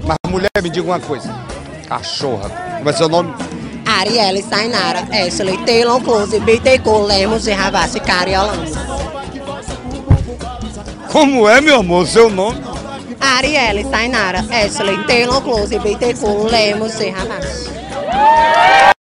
Mas mulher, me diga uma coisa. Cachorra. Como é seu nome? Arielle Sainara, Ashley, Taylor Close, Bittencourt, Lemos e Ravassi, Cariolano. Como é, meu amor, seu nome? Arielle Sainara, Ashley, Taylor Close, Bittencourt, Lemos e Ravassi.